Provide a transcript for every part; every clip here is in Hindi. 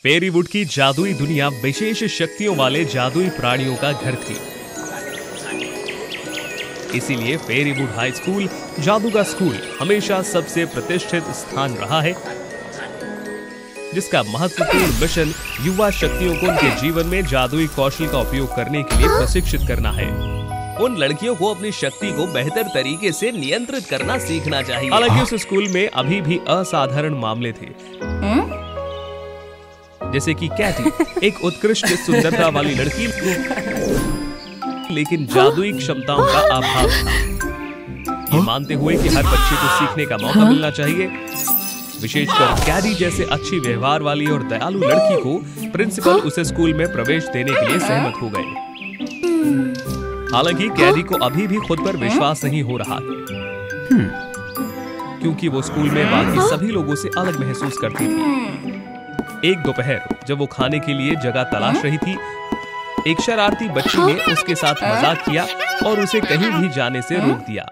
फेरीवुड की जादुई दुनिया विशेष शक्तियों वाले जादुई प्राणियों का घर थी। इसीलिए फेरीवुड हाई स्कूल जादू का स्कूल हमेशा सबसे प्रतिष्ठित स्थान रहा है, जिसका महत्वपूर्ण मिशन युवा शक्तियों को उनके जीवन में जादुई कौशल का उपयोग करने के लिए प्रशिक्षित करना है। उन लड़कियों को अपनी शक्ति को बेहतर तरीके से नियंत्रित करना सीखना चाहिए। हालांकि उस स्कूल में अभी भी असाधारण मामले थे, जैसे कि कैटी, एक उत्कृष्ट सुंदरता वाली लड़की, लेकिन जादुई क्षमताओं का अभाव था। ये मानते हुए कि हर बच्चे को सीखने का मौका मिलना चाहिए, विशेषकर कैटी जैसे अच्छी व्यवहार वाली और दयालु लड़की को प्रिंसिपल उसे स्कूल में प्रवेश देने के लिए सहमत हो गए। हालांकि कैटी को अभी भी खुद पर विश्वास नहीं हो रहा, क्योंकि वो स्कूल में बाकी सभी लोगों से अलग महसूस करती थी। एक दोपहर जब वो खाने के लिए जगह तलाश रही थी, एक शरारती बच्ची ने उसके साथ मजाक किया और उसे कहीं भी जाने से रोक दिया।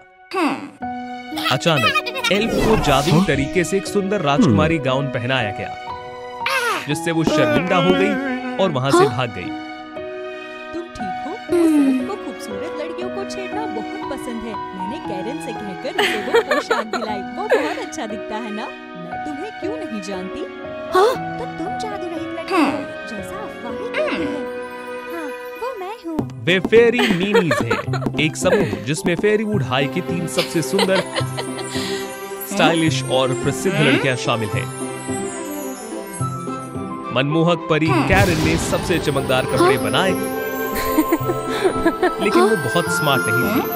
अचानक एल्फ को जादुई तरीके से एक सुंदर राजकुमारी गाउन पहनाया गया, जिससे वो शर्मिंदा हो गई और वहां से भाग गई। तुम ठीक हो? उस एल्फ को खूबसूरत लड़कियों को छेड़ना बहुत पसंद है। मैंने कैरन से कहकर उसे वो पोशाक दिलाई। वो बहुत अच्छा दिखता है ना? मैं तुम्हें क्यों नहीं जानती? तो तुम जादू रहित लड़की हो, जैसा अफवाहें कहती हैं। हाँ, वो मैं हूँ। वे फेरी मीनीज हैं, एक समूह जिसमें फेरीवुड हाई की 3 सबसे सुंदर, स्टाइलिश और प्रसिद्ध लड़कियां शामिल हैं। मनमोहक परी कैरन ने सबसे चमकदार कपड़े बनाए, लेकिन वो बहुत स्मार्ट नहीं थी।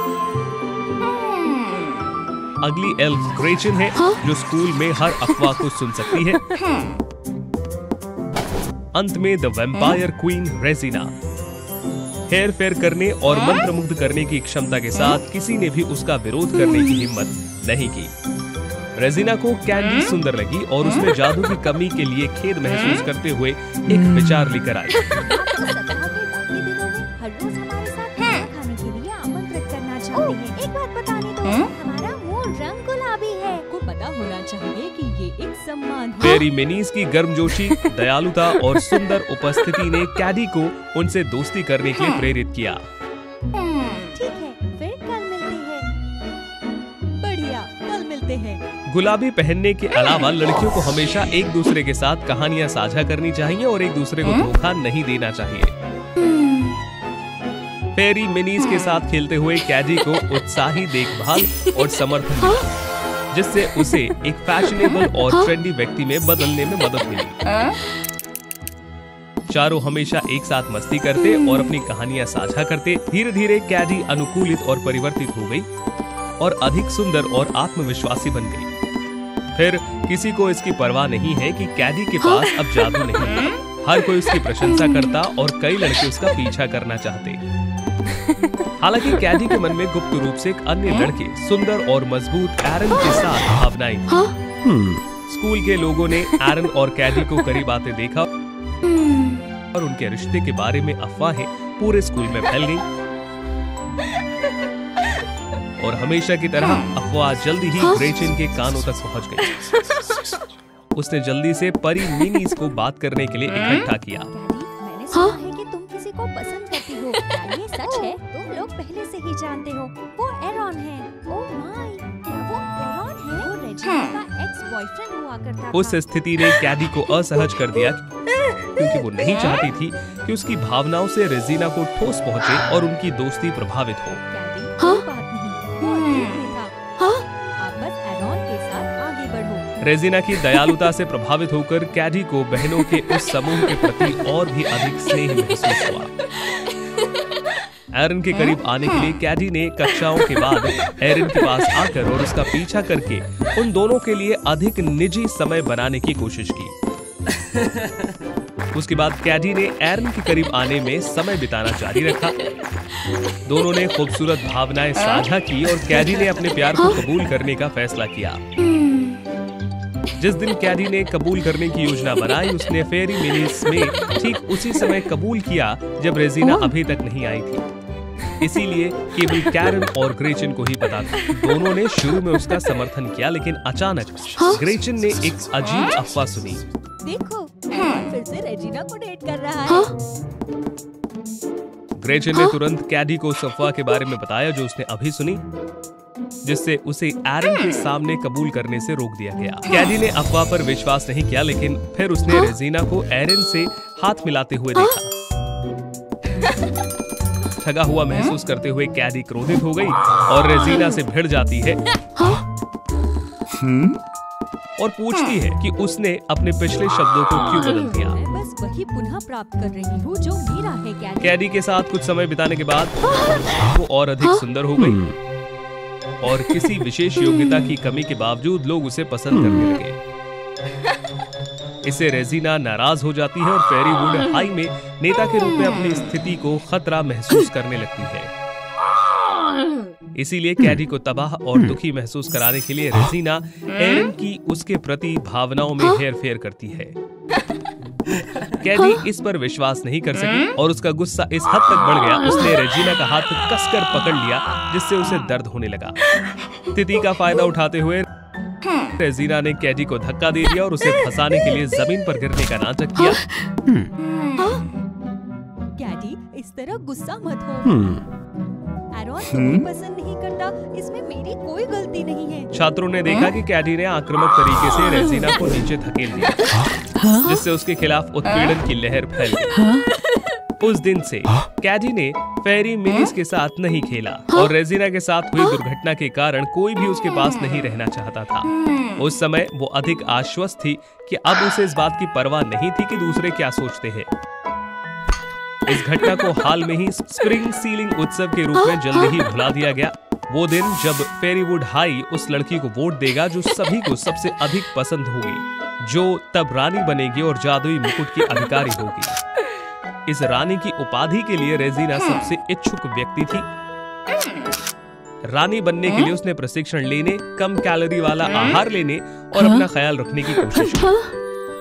अगली एल्फ ग्रेचन है, जो स्कूल में हर अफवाह को सुन सकती है। अंत में द वैम्पायर क्वीन रेजिना, हेर फेर करने और मंत्रमुग्ध करने की क्षमता के साथ किसी ने भी उसका विरोध करने की हिम्मत नहीं की। रेजिना को कैंडी सुंदर लगी और उसने जादू की कमी के लिए खेद महसूस करते हुए एक विचार लेकर आई। हर रोज हमारे साथ खाना खाने के लिए आमंत्रित करना चाहते हैं। एक बात बताने दो, हमारा मुंह रंग गुलाबी है। को पता होना चाहिए कि ये एक सम्मान है। फेरी मिनीज की गर्मजोशी, दयालुता और सुंदर उपस्थिति ने कैडी को उनसे दोस्ती करने के लिए प्रेरित किया। ठीक है, फिर कल मिलते हैं। बढ़िया, कल मिलते हैं। गुलाबी पहनने के अलावा लड़कियों को हमेशा एक दूसरे के साथ कहानियां साझा करनी चाहिए और एक दूसरे को धोखा नहीं देना चाहिए। फेरी मिनीज के साथ खेलते हुए कैडी को उत्साही देखभाल और समर्थन मिला, जिससे उसे एक फैशनेबल और ट्रेंडी व्यक्ति में बदलने में मदद मिली। चारों हमेशा एक साथ मस्ती करते और अपनी कहानियां साझा करते। धीरे धीरे कैडी अनुकूलित और परिवर्तित हो गई और अधिक सुंदर और आत्मविश्वासी बन गई। फिर किसी को इसकी परवाह नहीं है कि कैडी के पास अब जादू नहीं है। हर कोई उसकी प्रशंसा करता और कई लड़के उसका पीछा करना चाहते। हालांकि कैडी के मन में गुप्त रूप से एक अन्य लड़के, सुंदर और मजबूत एरन के साथ भावनाएं थी। स्कूल के लोगों ने एरन और कैडी को करीब आते देखा और उनके रिश्ते के बारे में अफवाहें पूरे स्कूल में फैल गई। और हमेशा की तरह अफवाह जल्दी ही ग्रेचन के कानों तक पहुंच गई। उसने जल्दी से परी मिनीज को बात करने के लिए इकट्ठा किया। मैंने सुना है कि तुम किसी को पसंद करती हो। क्या ये सच है? तुम लोग पहले से ही जानते हो। वो एरॉन है। ओह माय, क्या वो एरॉन है? वो रेजिना का एक्स बॉयफ्रेंड हुआ करता था। उस स्थिति ने कैडी को असहज कर दिया, क्योंकि वो नहीं चाहती थी कि उसकी भावनाओं से रेजिना को ठोस पहुंचे और उनकी दोस्ती प्रभावित हो। कैडी, कोई बात नहीं, वो अतीत में था। आप बस एरॉन के साथ आगे बढ़ो। रेजिना की दयालुता से प्रभावित होकर कैडी को बहनों के उस समूह के प्रति और भी अधिक स्नेह महसूस हुआ। एरन के करीब आने के लिए कैडी ने कक्षाओं के बाद एरन के पास आकर और उसका पीछा करके उन दोनों के लिए अधिक निजी समय बनाने की कोशिश की। उसके बाद कैडी ने एरन के करीब आने में समय बिताना जारी रखा। दोनों ने खूबसूरत भावनाएं साझा की और कैडी ने अपने प्यार को कबूल करने का फैसला किया। जिस दिन कैडी ने कबूल करने की योजना बनाई, उसने फेरी मिनीज में ठीक उसी समय कबूल किया जब रेजिना अभी तक नहीं आई थी। इसीलिए केवल कैरन और ग्रेचन को ही पता था। दोनों ने शुरू में उसका समर्थन किया, लेकिन अचानक ग्रेचन ने एक अजीब अफवाह सुनी। देखो, फिर से रेजिना को डेट कर रहा है। ग्रेचन ने तुरंत कैडी को उस अफवाह के बारे में बताया जो उसने अभी सुनी, जिससे उसे एरन के सामने कबूल करने से रोक दिया गया। कैडी ने अफवाह पर विश्वास नहीं किया, लेकिन फिर उसने रेजिना को एरन से हाथ मिलाते हुए देखा। ठगा हुआ महसूस करते हुए कैडी क्रोधित हो गई और रेजिना से भिड़ जाती है और पूछती है कि उसने अपने पिछले शब्दों को क्यों बदल दिया। मैं बस वही पुनः प्राप्त कर रही हूँ जो मेरा है कैडी। कैडी के साथ कुछ समय बिताने के बाद वो और अधिक सुंदर हो गई और किसी विशेष योग्यता की कमी के बावजूद लोग उसे पसंद करने लगे। इससे रेजिना नाराज हो जाती है और फेरीवुड हाई में नेता के रूप में अपनी स्थिति को खतरा महसूस करने लगती है। इसीलिए कैडी को तबाह और दुखी महसूस कराने के लिए रेजिना एरन की उसके प्रति भावनाओं में हेरफेर करती है। कैडी इस पर विश्वास नहीं कर सकी और उसका गुस्सा इस हद तक बढ़ गया, उसने रेजिना का हाथ कसकर पकड़ लिया जिससे उसे दर्द होने लगा। स्थिति का फायदा उठाते हुए रेजिना ने कैडी को धक्का दे दिया और उसे फंसाने के लिए जमीन पर गिरने का नाटक किया। कैडी, इस तरह गुस्सा मत हो। एरन तुम्हें पसंद नहीं करता, इसमें मेरी कोई गलती नहीं है। छात्रों ने देखा कि कैडी ने आक्रामक तरीके से रेजिना को नीचे धकेल दिया, जिससे उसके खिलाफ उत्पीड़न की लहर फैल गई। उस दिन से कैडी ने फेरी मिलिस के साथ नहीं खेला और रेजिना के साथ हुई दुर्घटना के कारण कोई भी उसके पास नहीं रहना चाहता था। उस समय वो अधिक आश्वस्त थी कि अब उसे इस बात की परवाह नहीं थी कि दूसरे क्या सोचते हैं। इस घटना को हाल में ही स्प्रिंग सीलिंग उत्सव के रूप में जल्दी ही भुला दिया गया। वो दिन जब फेरीवुड हाई उस लड़की को वोट देगा जो सभी को सबसे अधिक पसंद होगी, जो तब रानी बनेगी और जादुई मुकुट की अधिकारी होगी। इस रानी की उपाधि के लिए रेजिना सबसे इच्छुक व्यक्ति थी। रानी बनने के लिए उसने प्रशिक्षण लेने, कम कैलोरी वाला आहार लेने और अपना ख्याल रखने की कोशिश की।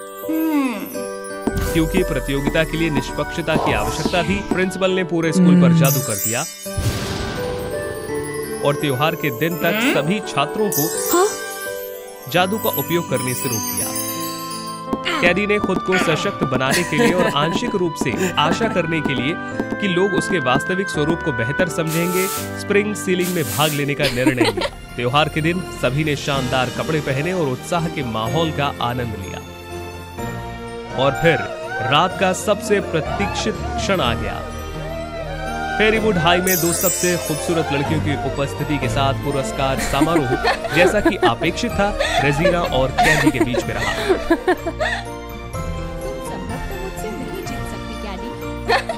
क्योंकि प्रतियोगिता के लिए निष्पक्षता की आवश्यकता थी, प्रिंसिपल ने पूरे स्कूल पर जादू कर दिया और त्योहार के दिन तक सभी छात्रों को जादू का उपयोग करने से रोक दिया। कैडी ने खुद को सशक्त बनाने के लिए और आंशिक रूप से आशा करने के लिए कि लोग उसके वास्तविक स्वरूप को बेहतर समझेंगे, स्प्रिंग सीलिंग में भाग लेने का निर्णय लिया। त्योहार के दिन सभी ने शानदार कपड़े पहने और उत्साह के माहौल का आनंद लिया। और फिर रात का सबसे प्रतीक्षित क्षण आ गया। फेरीवुड हाई में दो सबसे खूबसूरत लड़कियों की उपस्थिति के साथ पुरस्कार समारोह, जैसा कि अपेक्षित था, रेजिना और कैडी के बीच में रहा। तुम संभवतः मुझसे नहीं जीत सकती कैडी।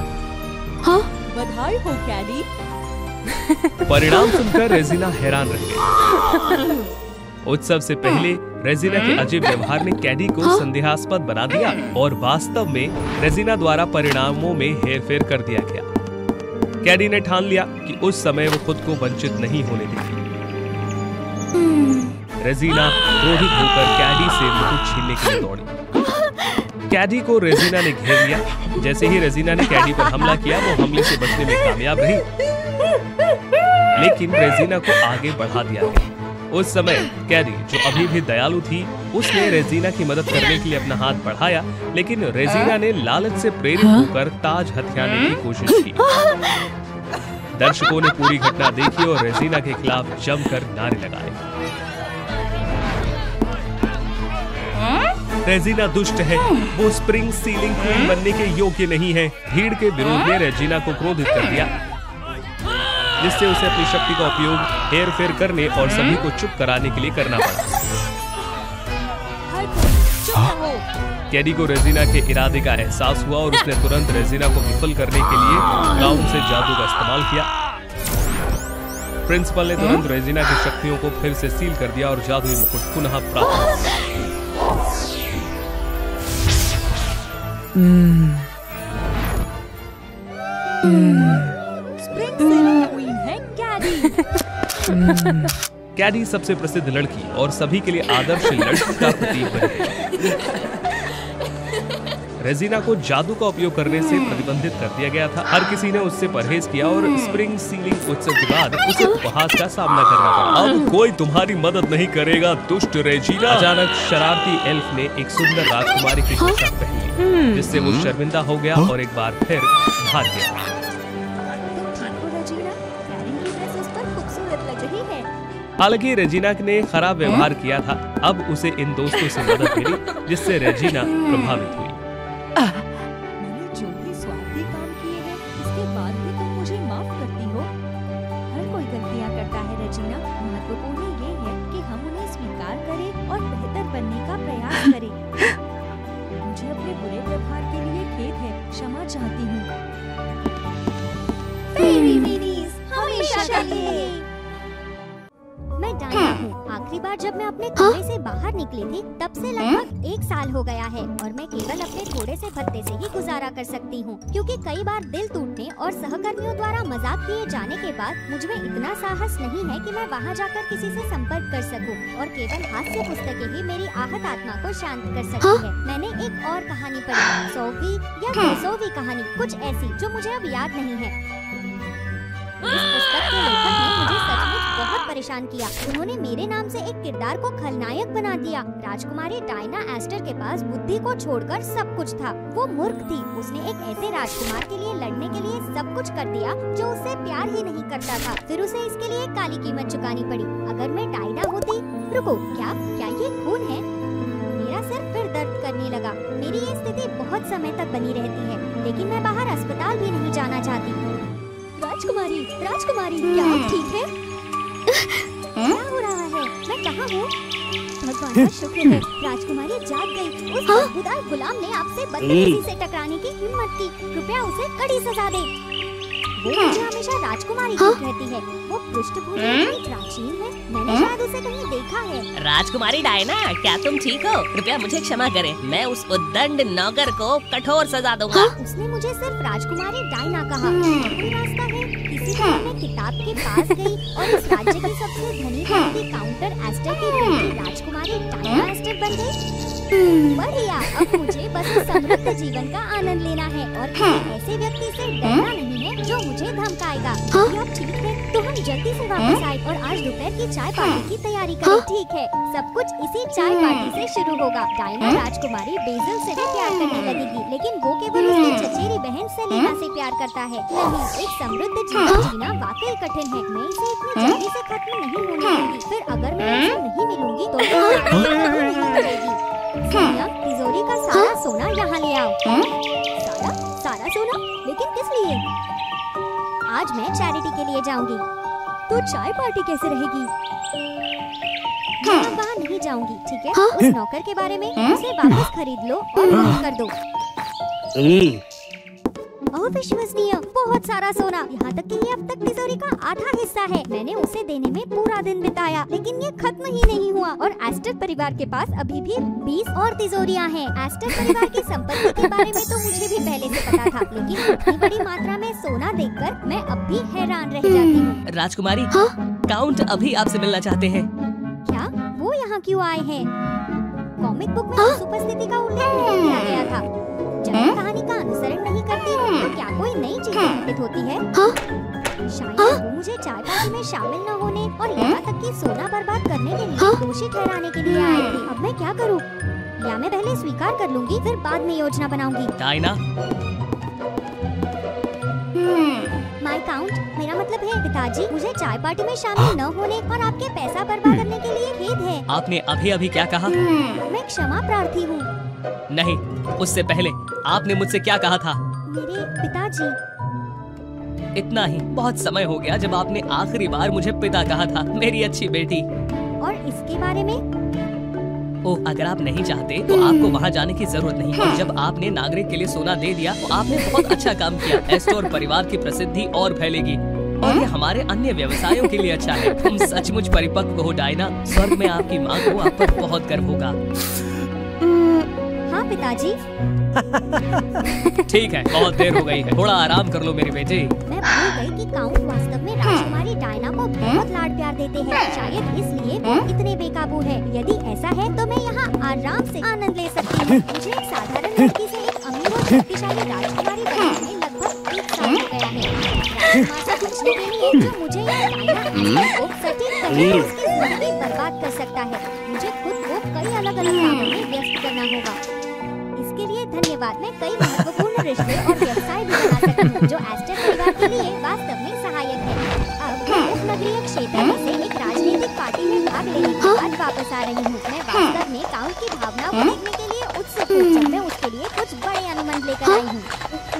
बधाई हो कैडी। परिणाम सुनकर रेजिना हैरान रह गई। उत्सव से पहले रेजिना के अजीब व्यवहार ने कैडी को संदेहास्पद बना दिया और वास्तव में रेजिना द्वारा परिणामों में हेरफेर कर दिया गया। कैडी ने ठान लिया कि उस समय वो खुद को वंचित नहीं होने देगी। रेजिना क्रोधित होकर कैडी से मुकुट छीनने के लिए दौड़ी। कैडी को रेजिना ने घेर लिया। जैसे ही रेजिना ने कैडी पर हमला किया, वो हमले से बचने में कामयाब रही, लेकिन रेजिना को आगे बढ़ा दिया गया। उस समय कैडी, जो अभी भी दयालु थी, उसने रेजिना की मदद करने के लिए अपना हाथ बढ़ाया, लेकिन रेजिना ने लालच से प्रेरित होकर ताज हथियाने की कोशिश की। दर्शकों ने पूरी घटना देखी और रेजिना के खिलाफ जमकर नारे लगाए। रेजिना दुष्ट है, वो स्प्रिंग सीलिंग क्वीन बनने के योग्य नहीं है। भीड़ के विरोध ने रेजिना को क्रोधित कर दिया, जिससे उसे अपनी शक्ति का उपयोग हेर फेर करने और सभी को चुप कराने के लिए करना पड़ा। कैडी को रेजिना के इरादे का एहसास हुआ और उसने तुरंत रेजिना को विफल करने के लिए ग्राउंड से जादू का इस्तेमाल किया। प्रिंसिपल ने तुरंत रेजिना की शक्तियों को फिर से सील कर दिया और जादुई मुकुट पुनः प्राप्त हुआ। कैडी सबसे प्रसिद्ध लड़की और सभी के लिए आदर्श लड़की का प्रतीक बन गई। रेजिना को जादू का उपयोग करने से प्रतिबंधित कर दिया गया था। हर किसी ने उससे परहेज किया और स्प्रिंग सीलिंग उत्सव के बाद उसे उपहास का सामना करना पड़ा। अब कोई तुम्हारी मदद नहीं करेगा दुष्ट रेजिना। अचानक शरारती एल्फ ने एक सुंदर राजकुमारी की पोशाक पहन ली, जिससे वो शर्मिंदा हो गया और एक बार फिर भाग गया। हालांकि रेजिना ने खराब व्यवहार किया था, अब उसे इन दोस्तों से मदद मिली, जिससे रेजिना प्रभावित हुई। मैंने जो भी स्वार्थी काम किए हैं, इसके बाद भी तुम मुझे माफ करती हो। हर कोई गलतियां करता है रेजिना। महत्वपूर्ण ये है कि हम उन्हें स्वीकार करें और बेहतर बनने का प्रयास करें। मुझे अपने बुरे व्यवहार के लिए खेद है, क्षमा चाहती हूँ। फेरी मिनीज हमेशा के लिए। मैं डायना हूँ। आखिरी बार जब मैं अपने कमरे से बाहर निकली थी, तब से लगभग 1 साल हो गया है और मैं केवल अपने थोड़े से भत्ते से ही गुजारा कर सकती हूँ, क्योंकि कई बार दिल टूटने और सहकर्मियों द्वारा मजाक किए जाने के बाद मुझ में इतना साहस नहीं है कि मैं वहाँ जाकर किसी से संपर्क कर सकूँ और केवल हास्य पुस्तकें ही मेरी आहत आत्मा को शांत कर सकती है। मैंने एक और कहानी पढ़ी, 100वीं या 200वीं कहानी, कुछ ऐसी जो मुझे अब याद नहीं है। इस पुस्तक के लेखक ने मुझे सचमुच बहुत परेशान किया। उन्होंने मेरे नाम से एक किरदार को खलनायक बना दिया। राजकुमारी डायना एस्टर के पास बुद्धि को छोड़कर सब कुछ था। वो मूर्ख थी। उसने एक ऐसे राजकुमार के लिए लड़ने के लिए सब कुछ कर दिया जो उससे प्यार ही नहीं करता था। फिर उसे इसके लिए काली कीमत चुकानी पड़ी। अगर मैं डायना होती, रुको, क्या ये खून है? मेरा सिर फिर दर्द करने लगा। मेरी ये स्थिति बहुत समय तक बनी रहती है, लेकिन मैं बाहर अस्पताल भी नहीं जाना चाहती। राजकुमारी, क्या आप ठीक है? क्या हो रहा है? मैं कहाँ हूँ? भगवान का शुक्र है, राजकुमारी जाग गई। उस बदबूदार गुलाम ने आपसे बदतमीजी से टकराने की हिम्मत की। कृपया उसे कड़ी सजा दे। वो मुझे हमेशा राजकुमारी क्यों कहती है? वो पृष्ठभूमि इतनी प्राचीन है, मैंने शायद उसे कहीं देखा है। राजकुमारी डायना, क्या तुम ठीक हो? कृपया मुझे क्षमा करें, मैं उस उद्दंड नौकर को कठोर सजा दूंगा। उसने मुझे सिर्फ राजकुमारी डायना कहा। कोई रास्ता है? किसी तरह मैं किताब के पास गई और इस राज्य की सबसे धनी व्यक्ति काउंटर एस्टर की बेटी राजकुमारी डायना एस्टर बन गई। बढ़िया, अब मुझे बस समृद्ध जीवन का आनंद लेना है और किसी ऐसे व्यक्ति से डरना नहीं है जो मुझे धमकाएगा। अब ठीक है, तो हम जल्दी से वापस आए और आज दोपहर की चाय पार्टी की तैयारी करें। ठीक है, सब कुछ इसी चाय पार्टी से शुरू होगा। डायना राजकुमारी बेजल से भी प्यार करने लगेगी, लेकिन वो केवल उसकी चचेरी बहन सेलेना से प्यार करता है। नहीं, एक समृद्ध जीवन जीना वाकई कठिन है। मैं इसे इतनी जल्दी से खत्म नहीं होने दूंगी। फिर अगर मैं उसे नहीं मिलूंगी तो नहीं करेगी। तिजोरी का सारा सोना यहाँ ले आओ। सारा सोना? लेकिन किस लिए? आज मैं चैरिटी के लिए जाऊंगी। तो चाय पार्टी कैसे रहेगी? मैं अब वहाँ नहीं जाऊंगी, ठीक है? उस नौकर के बारे में उसे वापस खरीद लो और बंद कर दो। अविश्वसनीय, बहुत सारा सोना। यहाँ तक कि ये अब तक तिजोरी का आधा हिस्सा है। मैंने उसे देने में पूरा दिन बिताया, लेकिन ये खत्म ही नहीं हुआ। और एस्टर परिवार के पास अभी भी 20 और तिजोरियाँ हैं। एस्टर परिवार की संपत्ति के बारे में तो मुझे भी पहले से पता था, लेकिन इतनी बड़ी मात्रा में सोना देखकर मैं अब भी हैरान रह जाती हूँ। राजकुमारी, काउंट अभी आपसे मिलना चाहते हैं। क्या? वो यहाँ क्यों आए हैं? कॉमिक बुक में उस उपस्थिति का उल्लेख नहीं किया गया था। जब मैं कहानी का अनुसरण नहीं करती हूँ, तो क्या कोई नई चीज घटित होती है? शायद वो मुझे चाय पार्टी में शामिल न होने और यहाँ तक कि सोना बर्बाद करने के लिए दोषी ठहराने के लिए आई थी। अब मैं क्या करूँ? या मैं पहले स्वीकार कर लूंगी, फिर बाद में योजना बनाऊंगी। डायना, माय काउंट, मेरा मतलब है पिताजी, मुझे चाय पार्टी में शामिल न होने और आपके पैसा बर्बाद करने के लिए खेद है। आपने अभी क्या कहा? मैं क्षमा प्रार्थी हूँ। नहीं, उससे पहले आपने मुझसे क्या कहा था? मेरे पिताजी। इतना ही, बहुत समय हो गया जब आपने आखिरी बार मुझे पिता कहा था, मेरी अच्छी बेटी। और इसके बारे में? ओह, अगर आप नहीं चाहते तो आपको वहाँ जाने की जरूरत नहीं। और जब आपने नागरिक के लिए सोना दे दिया तो आपने बहुत अच्छा काम किया। एस्टर परिवार की प्रसिद्धि और फैलेगी और ये हमारे अन्य व्यवसायों के लिए अच्छा है। तुम सचमुच परिपक्व हो डायना। स्वर्ग में आपकी माँ को आप पर बहुत गर्व होगा। हाँ पिताजी। ठीक है, बहुत देर हो गई है, थोड़ा आराम कर लो मेरी बेटी। मैं भूल गई कि काउंट वास्तव में राजकुमारी डायना को बहुत लाड प्यार देते हैं। शायद इसलिए वो इतने बेकाबू है। यदि ऐसा है तो मैं यहाँ आराम से आनंद ले सकती हूँ। मुझे एक साधारण लड़की से एक शक्तिशाली राजकुमारी बनने में लगभग 1 साल हो गया है। राजकुमार से बचने के लिए जो मुझे या डायना एस्टर को सटीक तरीके से उसकी जिंदगी बर्बाद कर सकता है, मुझे खुद को कई अलग-अलग कामों में व्यस्त करना होगा। इसके लिए धन्यवाद। मैं कई महत्वपूर्ण रिश्ते और व्यवसाय भी बना सकती हूँ जो एस्टर परिवार के लिए वास्तव में सहायक है। अब मैं उपनगरीय क्षेत्र में से एक राजनीतिक पार्टी में भाग लेने के बाद वापस आ रही हूँ। मैं वास्तव में काउंट की भावना को देखने के लिए उत्सुक हूँ जब मैं उसके लिए कुछ बड़े अनुबंध लेकर आई हूँ।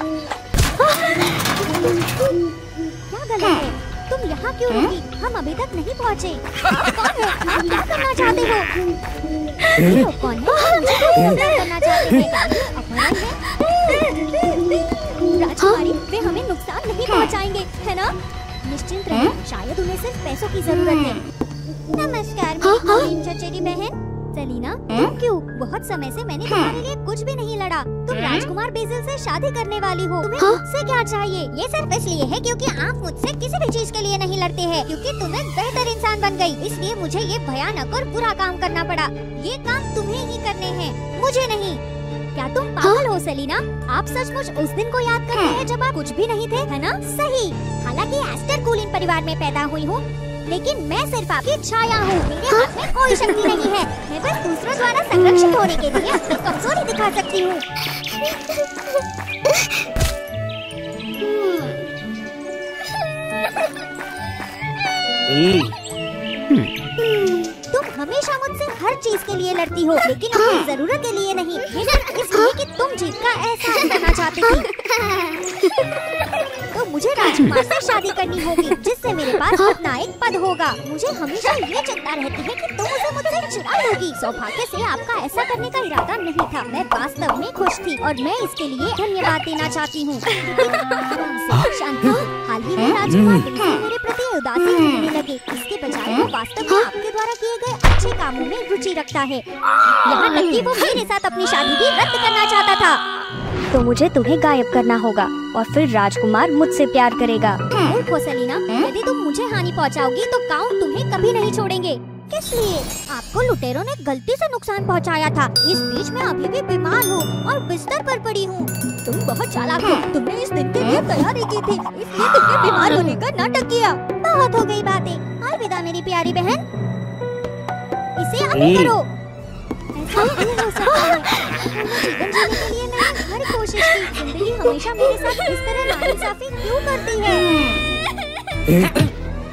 क्या गलत है? तुम यहाँ क्यों रुकी? हम अभी तक नहीं पहुँचे। कौन है? आप क्या करना चाहते हो? ये लोग कौन है? मुझे क्यों गिरफ्तार करना चाहते हैं? क्या ये अपहरण है? राजकुमारी, वे हमें नुकसान नहीं पहुँचाएंगे, है ना? निश्चिंत रहिए, शायद उन्हें सिर्फ पैसों की जरूरत है। नमस्कार मेरी चचेरी बहन सेलिना। तुम क्यों? बहुत समय से मैंने तुम्हारे लिए कुछ भी नहीं लड़ा। तुम राजकुमार बेसिल से शादी करने वाली हो। तुम्हें मुझसे क्या चाहिए? ये सिर्फ इसलिए है क्योंकि आप मुझसे किसी भी चीज के लिए नहीं लड़ते हैं, क्योंकि तुम एक बेहतर इंसान बन गई। इसलिए मुझे ये भयानक और बुरा काम करना पड़ा। ये काम तुम्हें ही करने हैं, मुझे नहीं। क्या तुम पागल हो सेलिना? आप सचमुच उस दिन को याद करते हैं जब आप कुछ भी नहीं थे, है ना? सही। हालांकि एस्टर कूलिन परिवार में पैदा हुई हूँ, लेकिन मैं सिर्फ आपकी छाया हूँ। मेरे हाथ में कोई शक्ति नहीं है। मैं बस दूसरों द्वारा संरक्षित होने के लिए अपनी कमजोरी दिखा सकती हूँ। तुम हमेशा मुझसे हर चीज के लिए लड़ती हो, लेकिन अपनी जरूरत के लिए नहीं। ये सिर्फ इसलिए कि तुम जीत का एहसास करना चाहती थी। तो मुझे राजकुमार से शादी करनी होगी, जिससे मेरे पास अपना एक पद होगा। मुझे हमेशा ये चिंता रहती है कि तुम उसे मुझसे चुरा लोगी। सौभाग्य से आपका ऐसा करने का इरादा नहीं था। मैं वास्तव में खुश थी और मैं इसके लिए धन्यवाद देना चाहती हूँ। शांति। हाल ही में राजकुमार दिल से मेरे प्रति उदासी होने लगे। इसके बजाय वो वास्तव में आपके द्वारा किए गए अच्छे कामों में रुचि रखता है। यहाँ तक कि वो मेरे साथ अपनी शादी भी रद्द करना चाहता था। तो मुझे तुम्हें गायब करना होगा और फिर राजकुमार मुझसे प्यार करेगा। मूर्ख सेलिना, यदि तुम मुझे हानि पहुंचाओगी तो काउंट तुम्हें कभी नहीं छोड़ेंगे। किस लिए? आपको लुटेरों ने गलती से नुकसान पहुंचाया था। इस बीच मैं अभी भी बीमार हूँ और बिस्तर पर पड़ी हूँ। तुम बहुत चालाक हो। तुमने इस दिन के लिए तैयारी की थी, इसलिए तुमने बीमार होने का नाटक किया। बहुत हो गई बातें। अलविदा मेरी प्यारी बहन। इसे आगे करो। ऐसा नहीं हो सकता है। जीवन जीने के लिए मैंने हर कोशिश की। जिंदगी हमेशा मेरे साथ इस तरह नाइंसाफी क्यों करती है?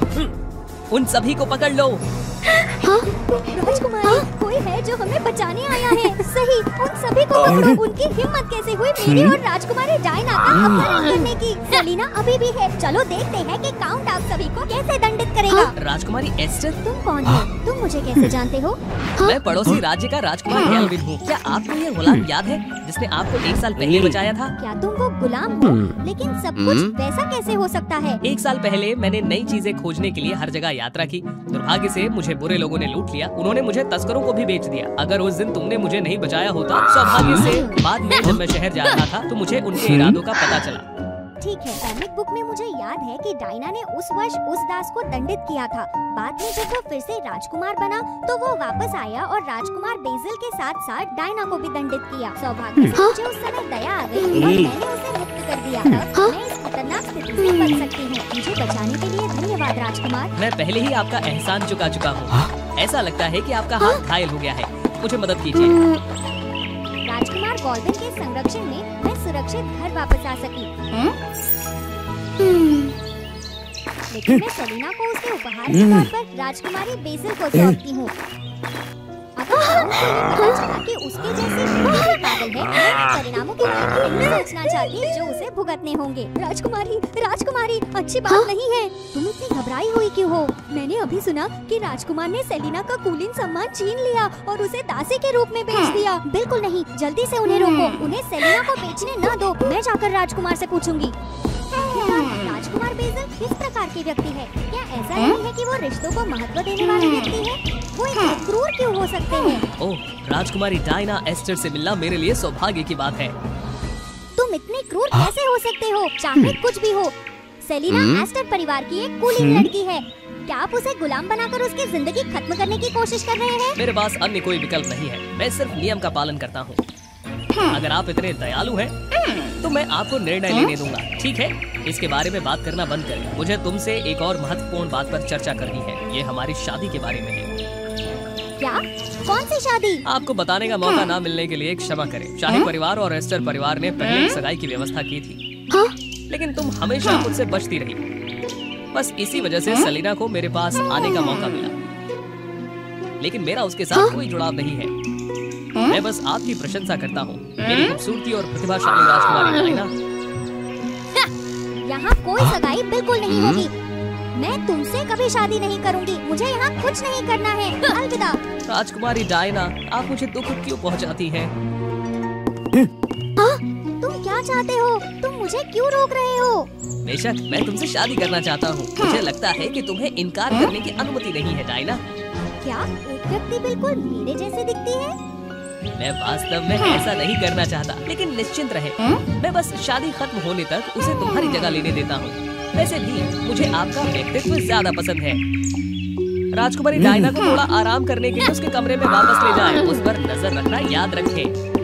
उन सभी को पकड़ लो। हाँ? राजकुमारी, कोई है जो हमें बचाने आया है। सही, उन सभी को पकड़ो। उनकी हिम्मत कैसे हुई मेरी और राजकुमारी डायना का अपहरण करने की? सेलिना अभी भी है। चलो देखते हैं कि काउंट आप सभी को कैसे दंडित करेगा। राजकुमारी एस्टर, तुम कौन हो? तुम मुझे कैसे जानते हो? मैं पड़ोसी राज्य का राजकुमार गैलविन हूँ। क्या आपको ये गुलाम याद है जिसने आपको 1 साल पहले बचाया था? क्या तुम वो गुलाम हो? लेकिन सब कुछ वैसा कैसे हो सकता है? 1 साल पहले मैंने नई चीजें खोजने के लिए हर जगह यात्रा की। दुर्भाग्य से मुझे बुरे लोगों ने लूट लिया। उन्होंने मुझे तस्करों को भी बेच दिया। अगर उस दिन तुमने मुझे नहीं बचाया होता, सौभाग्य से बाद में जब मैं शहर जा रहा था तो मुझे उनके इरादों का पता चला। ठीक है, कॉमिक बुक में मुझे याद है कि डायना ने उस वर्ष उस दास को दंडित किया था। बाद में जब वो फिर से राजकुमार बना तो वो वापस आया और राजकुमार बेसिल के साथ साथ डायना को भी दंडित किया। सौभाग्य से मुझे उस समय दया आ गई और मैंने उसे मुक्त कर दिया। अब मैं इस खतरनाक स्थिति से बच सकती हूँ। मुझे बचाने के लिए धन्यवाद राजकुमार। मैं पहले ही आपका एहसान चुका चुका हूँ। ऐसा लगता है कि आपका हाथ घायल हो गया है। मुझे मदद कीजिए। राजकुमार गॉल्डन के संरक्षण में मैं सुरक्षित घर वापस आ सकी। लेकिन मैं सेलिना को उसके उपहार के तौर पर राजकुमारी बेसिल को सौंपती हूँ। अगर काउंट को ये पता चला कि उसके जैसी कोई भी पागल है, मैं परिणामों के बारे में नहीं सोचना चाहती जो उसे भुगतने होंगे। राजकुमारी, राजकुमारी, अच्छी बात नहीं है। तुम इतनी घबराई हुई क्यों हो? मैंने अभी सुना कि राजकुमार ने सेलिना का कूलिन सम्मान छीन लिया और उसे दासी के रूप में बेच दिया। बिल्कुल नहीं, जल्दी से उन्हें रोको। उन्हें सेलिना को बेचने न दो। मैं जाकर राजकुमार से पूछूंगी। राजकुमार बेसिल किस प्रकार के व्यक्ति है? क्या ऐसा नहीं है कि वो रिश्तों को महत्व देने वाले व्यक्ति है? वो इतने क्रूर क्यों हो सकते हैं? ओह, राजकुमारी डायना एस्टर से मिलना मेरे लिए सौभाग्य की बात है। तुम इतने क्रूर कैसे हो सकते हो? चाहे कुछ भी हो, सेलिना एस्टर परिवार की एक कूलिन लड़की है। क्या आप उसे गुलाम बनाकर उसकी जिंदगी खत्म करने की कोशिश कर रहे हैं? मेरे पास अन्य कोई विकल्प नहीं है। मैं सिर्फ नियम का पालन करता हूँ। अगर आप इतने दयालु हैं, तो मैं आपको निर्णय लेने दूंगा। ठीक है, इसके बारे में बात करना बंद करें। मुझे तुमसे एक और महत्वपूर्ण बात पर चर्चा करनी है। ये हमारी शादी के बारे में है। क्या? कौन सी शादी? आपको बताने का मौका ना मिलने के लिए क्षमा करें। शाही परिवार और एस्टर परिवार ने पहले सगाई की व्यवस्था की थी, लेकिन तुम हमेशा मुझसे बचती रही। बस इसी वजह से सलीना को मेरे पास आने का मौका मिला, लेकिन मेरा उसके साथ कोई जुड़ाव नहीं है। मैं बस आपकी प्रशंसा करता हूँ, मेरी खूबसूरती और प्रतिभाशाली राजकुमारी डायना। यहाँ कोई सगाई बिल्कुल नहीं होगी। मैं तुमसे कभी शादी नहीं करूँगी। मुझे यहाँ कुछ नहीं करना है। अलविदा। राजकुमारी डायना, आप मुझे दुख क्यों पहुँचाती हैं? तुम क्या चाहते हो? तुम मुझे क्यों रोक रहे हो? बेशक मैं तुमसे शादी करना चाहता हूँ। मुझे लगता है कि तुम्हें इनकार करने की अनुमति नहीं है डायना। क्या एक व्यक्ति बिल्कुल मेरे जैसे दिखती है? मैं वास्तव में ऐसा नहीं करना चाहता, लेकिन निश्चिंत रहे, मैं बस शादी खत्म होने तक उसे तुम्हारी जगह लेने देता हूँ। वैसे भी मुझे आपका व्यक्तित्व ज्यादा पसंद है। राजकुमारी डायना को थोड़ा आराम करने के लिए उसके कमरे में वापस ले जाएं। उस पर नजर रखना याद रखें।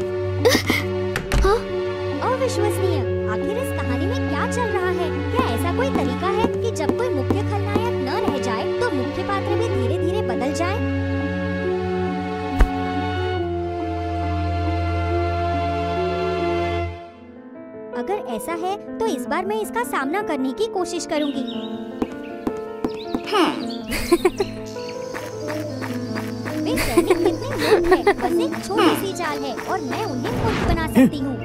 अविश्वसनीय। आखिर इस कहानी में क्या चल रहा है? क्या ऐसा कोई तरीका है कि जब कोई मुख्य खलनायक न रह जाए तो मुख्य पात्र भी धीरे धीरे बदल जाए? अगर ऐसा है तो इस बार मैं इसका सामना करने की कोशिश करूंगी। वे सैनिक कितने मूर्ख हैं। बस एक छोटी सी चाल है और मैं उन्हें मूर्ख बना सकती हूँ।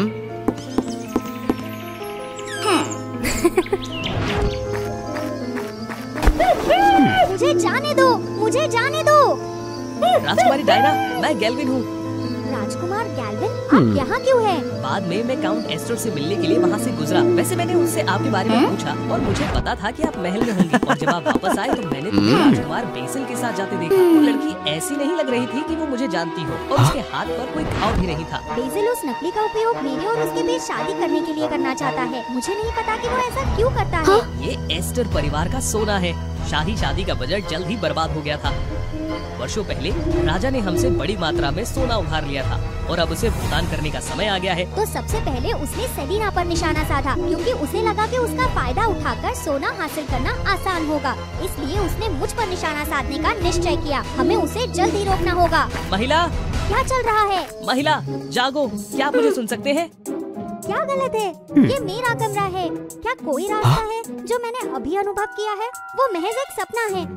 मुझे जाने दो, मुझे जाने दो। राजकुमारी डायना, मैं गैल्विन हूँ। राजकुमार गैल्विन, आप यहाँ क्यों हैं? बाद में मैं काउंट एस्टर से मिलने के लिए वहाँ से गुजरा। वैसे मैंने उससे आपके बारे में पूछा और मुझे पता था कि आप महल में होंगी। और जब आप वापस आए तो मैंने तुम्हें राजकुमार बेसिल के साथ जाते देखा। वो लड़की ऐसी नहीं लग रही थी कि वो मुझे जानती हो, और उसके हाथ पर कोई घाव भी नहीं था। बेसिल उस नकली का उपयोग मेरे और उसके बीच शादी करने के लिए करना चाहता है। मुझे नहीं पता कि वो ऐसा क्यों करता है। ये एस्टर परिवार का सोना है। शाही शादी का बजट जल्द ही बर्बाद हो गया था। वर्षों पहले राजा ने हमसे बड़ी मात्रा में सोना उधार लिया था और अब उसे भुगतान करने का समय आ गया है। तो सबसे पहले उसने सेलिना पर निशाना साधा, क्योंकि उसे लगा कि उसका फायदा उठाकर सोना हासिल करना आसान होगा। इसलिए उसने मुझ पर निशाना साधने का निश्चय किया। हमें उसे जल्द ही रोकना होगा। महिला, क्या चल रहा है? महिला जागो, क्या आप मुझे सुन सकते हैं? क्या गलत है? ये मेरा कमरा है। क्या कोई रास्ता है जो मैंने अभी अनुभव किया है? वो महज एक सपना है,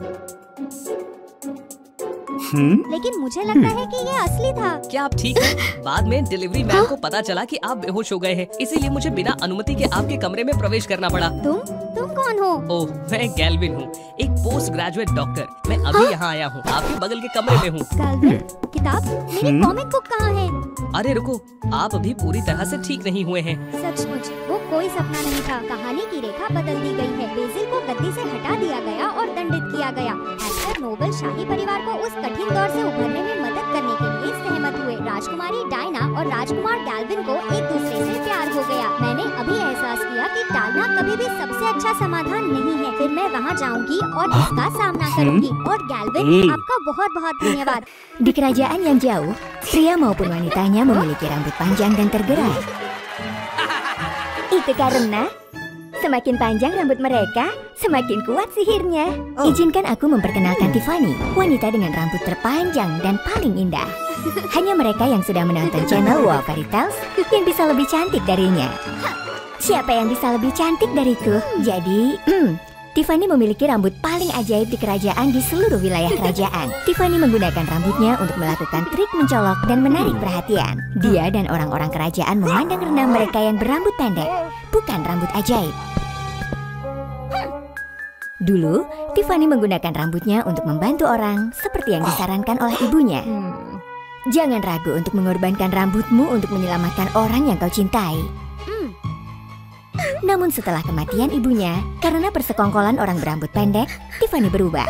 लेकिन मुझे लगता है कि ये असली था। क्या आप ठीक हैं? बाद में डिलीवरी मैन को पता चला कि आप बेहोश हो गए हैं, इसीलिए मुझे बिना अनुमति के आपके कमरे में प्रवेश करना पड़ा। तुम कौन हो? ओह, मैं गैल्विन हूँ, एक पोस्ट ग्रेजुएट डॉक्टर। मैं अभी यहाँ आया हूँ, आपके बगल के कमरे में हूँ। गैल्विन, किताब? मेरी कॉमिक बुक कहाँ है? अरे रुको, आप अभी पूरी तरह से ठीक नहीं हुए हैं। सचमुच वो कोई सपना नहीं था। कहानी की रेखा बदल दी गई है। बेसिल को गद्दी से हटा दिया गया और दंडित किया गया। एस्टर नोबल शाही परिवार को उस कठिन दौर से उभरने में मदद करने के लिए सहमत हुए। राजकुमारी डायना और राजकुमार गैल्विन को एक दूसरे से प्यार हो गया। मैंने अभी एहसास किया कि टालना कभी भी सबसे अच्छा समाधान नहीं है। फिर मैं वहाँ जाऊँगी और इसका सामना करूँगी। और गैल्विन, आपका बहुत बहुत धन्यवाद। Di kerajaan yang jauh, pria maupun wanitanya memiliki rambut panjang dan tergerai. Itu karena semakin panjang rambut mereka, semakin kuat sihirnya. Izinkan aku memperkenalkan Tiffany, wanita dengan rambut terpanjang dan paling indah. Hanya mereka yang sudah menonton channel Wow Fairy Tales yang bisa lebih cantik darinya. Siapa yang bisa lebih cantik dariku? Jadi, Tiffany memiliki rambut paling ajaib di kerajaan di seluruh wilayah kerajaan. Tiffany menggunakan rambutnya untuk melakukan trik mencolok dan menarik perhatian. Dia dan orang-orang kerajaan memandang rendah mereka yang berambut pendek, bukan rambut ajaib. Dulu, Tiffany menggunakan rambutnya untuk membantu orang seperti yang disarankan oleh ibunya. Jangan ragu untuk mengorbankan rambutmu untuk menyelamatkan orang yang kau cintai. Namun setelah kematian ibunya, karena persekongkolan orang berambut pendek, Tiffany berubah.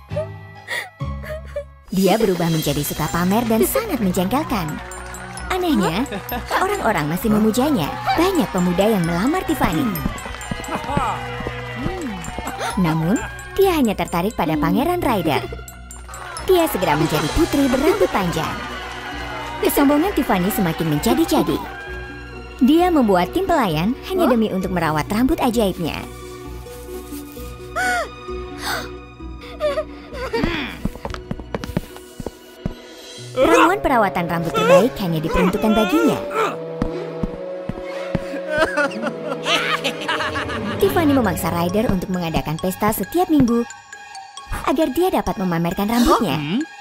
Dia berubah menjadi suka pamer dan sangat menjengkelkan. Anehnya, orang-orang masih memujanya. Banyak pemuda yang melamar Tiffany. Namun, dia hanya tertarik pada Pangeran Ryder. Dia segera menjadi putri berambut panjang. Kesombongan Tiffany semakin menjadi-jadi. Dia membuat tim pelayan hanya demi untuk merawat rambut ajaibnya. Ramuan perawatan rambut terbaik hanya diperuntukkan baginya. Tiffany memaksa Ryder untuk mengadakan pesta setiap minggu agar dia dapat memamerkan rambutnya.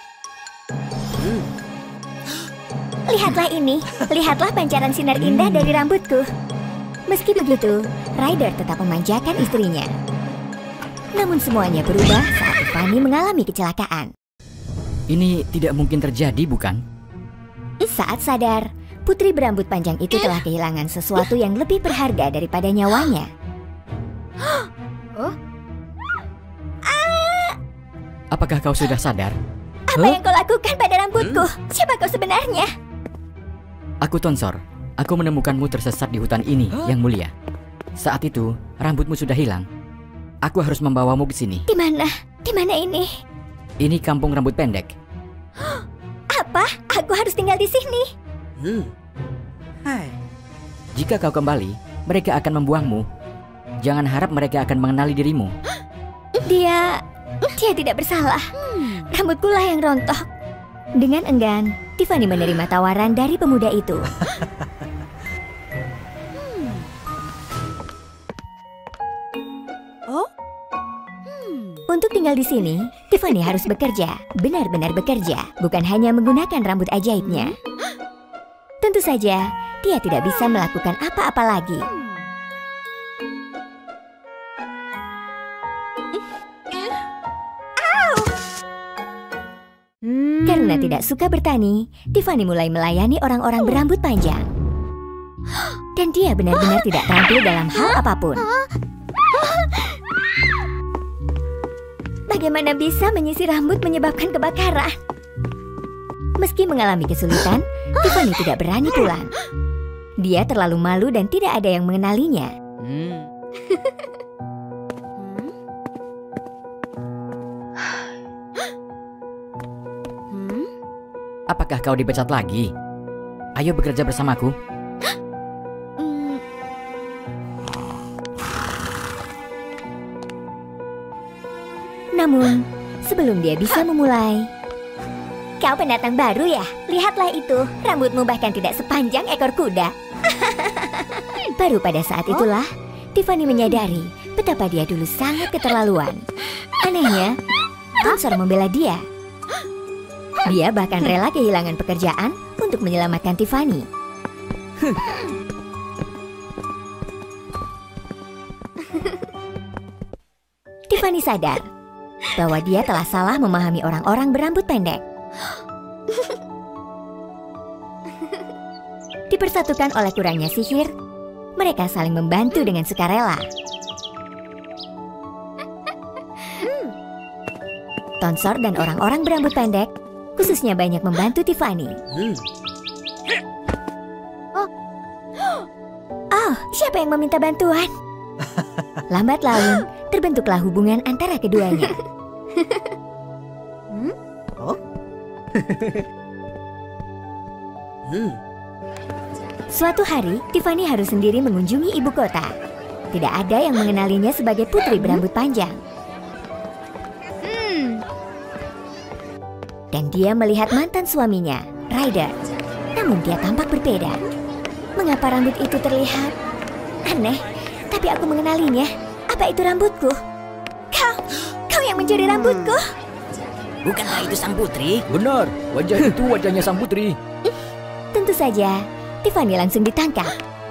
Lihatlah ini, lihatlah pancaran sinar indah dari rambutku. Meski begitu, Ryder tetap memanjakan istrinya. Namun semuanya berubah saat Tiffany mengalami kecelakaan. Ini tidak mungkin terjadi, bukan? Saat sadar, putri berambut panjang itu telah kehilangan sesuatu yang lebih berharga daripada nyawanya. Apakah kau sudah sadar? Apa yang kau lakukan pada rambutku? Siapa kau sebenarnya? Aku Tonsor. Aku menemukanmu tersesat di hutan ini, Yang Mulia. Saat itu, rambutmu sudah hilang. Aku harus membawamu ke sini. Di mana? Di mana ini? Ini kampung rambut pendek. Apa? Aku harus tinggal di sini? Jika kau kembali, mereka akan membuangmu. Jangan harap mereka akan mengenali dirimu. Dia tidak bersalah. Rambutku lah yang rontok. Dengan enggan, Tiffany menerima tawaran dari pemuda itu. Untuk tinggal di sini, Tiffany harus bekerja, benar-benar bekerja, bukan hanya menggunakan rambut ajaibnya. Tentu saja, dia tidak bisa melakukan apa-apa lagi. Karena tidak suka bertani, Tiffany mulai melayani orang-orang berambut panjang. Dan dia benar-benar tidak terampil dalam hal apapun. Bagaimana bisa menyisir rambut menyebabkan kebakaran? Meski mengalami kesulitan, Tiffany tidak berani pulang. Dia terlalu malu dan tidak ada yang mengenalinya. Apakah kau dipecat lagi? Ayo bekerja bersamaku. Namun, sebelum dia bisa memulai... Kau pendatang baru ya? Lihatlah itu, rambutmu bahkan tidak sepanjang ekor kuda. Baru pada saat itulah, Tiffany menyadari betapa dia dulu sangat keterlaluan. Anehnya, Tonsor membela dia. Dia bahkan rela kehilangan pekerjaan untuk menyelamatkan Tiffany. Tiffany sadar bahwa dia telah salah memahami orang-orang berambut pendek. Dipersatukan oleh kurangnya sihir, mereka saling membantu dengan sukarela. Tonsor dan orang-orang berambut pendek khususnya banyak membantu Tiffany. Oh, siapa yang meminta bantuan? Lambat laun, terbentuklah hubungan antara keduanya. Suatu hari, Tiffany harus sendiri mengunjungi ibu kota. Tidak ada yang mengenalinya sebagai putri berambut panjang. Dan dia melihat mantan suaminya, Ryder. Namun dia tampak berbeda. Mengapa rambut itu terlihat aneh? Tapi aku mengenalinya. Apa itu rambutku? Kau yang mencuri rambutku? Bukankah itu sang putri? Benar, wajah itu wajahnya sang putri. Tentu saja, Tiffany langsung ditangkap.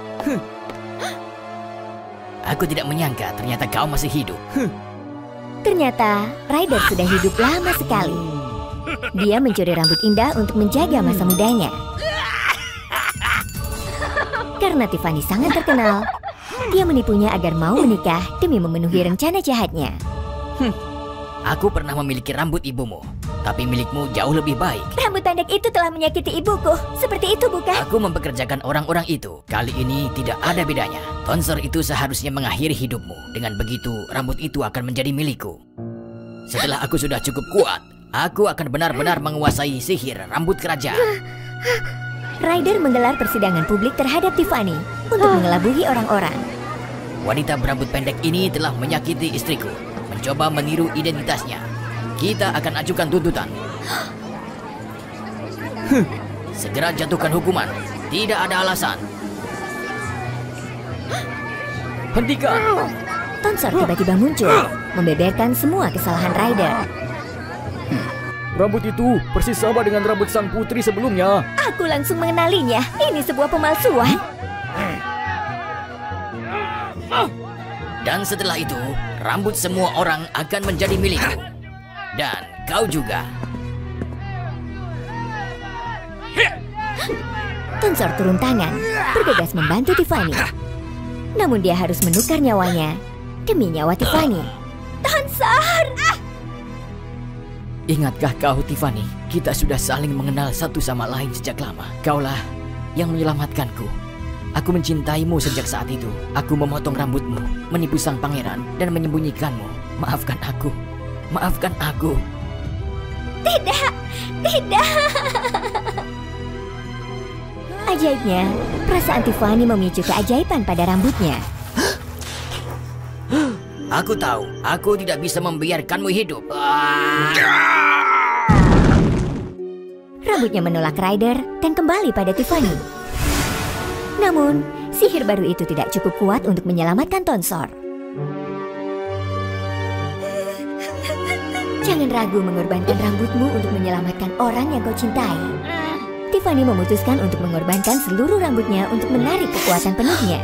Aku tidak menyangka ternyata kau masih hidup. Ternyata Ryder sudah hidup lama sekali. Dia mencuri rambut indah untuk menjaga masa mudanya. Karena Tiffany sangat terkenal, dia menipunya agar mau menikah demi memenuhi rencana jahatnya. Aku pernah memiliki rambut ibumu, tapi milikmu jauh lebih baik. Rambut pendek itu telah menyakiti ibuku. Seperti itu bukan? Aku mempekerjakan orang-orang itu. Kali ini tidak ada bedanya. Tonsor itu seharusnya mengakhiri hidupmu. Dengan begitu, rambut itu akan menjadi milikku. Setelah aku sudah cukup kuat, aku akan benar-benar menguasai sihir rambut kerajaan. Ryder menggelar persidangan publik terhadap Tiffany untuk mengelabui orang-orang. Wanita berambut pendek ini telah menyakiti istriku, mencoba meniru identitasnya. Kita akan ajukan tuntutan. Segera jatuhkan hukuman. Tidak ada alasan. Hentikan! Tonsor tiba-tiba muncul, membeberkan semua kesalahan Ryder. Rambut itu persis sama dengan rambut sang putri sebelumnya. Aku langsung mengenalinya. Ini sebuah pemalsuan. Dan setelah itu, rambut semua orang akan menjadi milikku. Dan kau juga. Tonsor turun tangan, bergegas membantu Tiffany. Namun dia harus menukar nyawanya demi nyawa Tiffany. Tonsor! Ingatkah kau, Tiffany? Kita sudah saling mengenal satu sama lain sejak lama. Kaulah yang menyelamatkanku. Aku mencintaimu sejak saat itu. Aku memotong rambutmu, menipu sang pangeran, dan menyembunyikanmu. Maafkan aku. Maafkan aku. Tidak, tidak. Ajaibnya, perasaan Tiffany memicu keajaiban pada rambutnya. Aku tahu, aku tidak bisa membiarkanmu hidup. Rambutnya menolak Ryder dan kembali pada Tiffany. Namun, sihir baru itu tidak cukup kuat untuk menyelamatkan Tonsor. Jangan ragu mengorbankan rambutmu untuk menyelamatkan orang yang kau cintai. Tiffany memutuskan untuk mengorbankan seluruh rambutnya untuk menarik kekuatan penuhnya.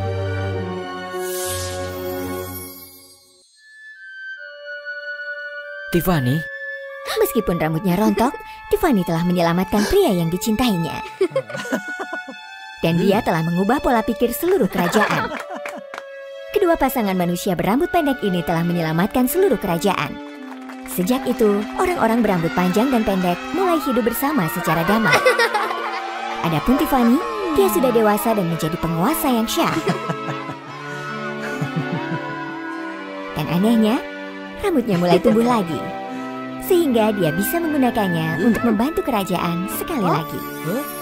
Tiffany? Meskipun rambutnya rontok, Tiffany telah menyelamatkan pria yang dicintainya. Dan dia telah mengubah pola pikir seluruh kerajaan. Kedua pasangan manusia berambut pendek ini telah menyelamatkan seluruh kerajaan. Sejak itu, orang-orang berambut panjang dan pendek mulai hidup bersama secara damai. Adapun Tiffany, dia sudah dewasa dan menjadi penguasa yang syah. Dan anehnya, rambutnya mulai tumbuh lagi. Sehingga dia bisa menggunakannya untuk membantu kerajaan sekali lagi.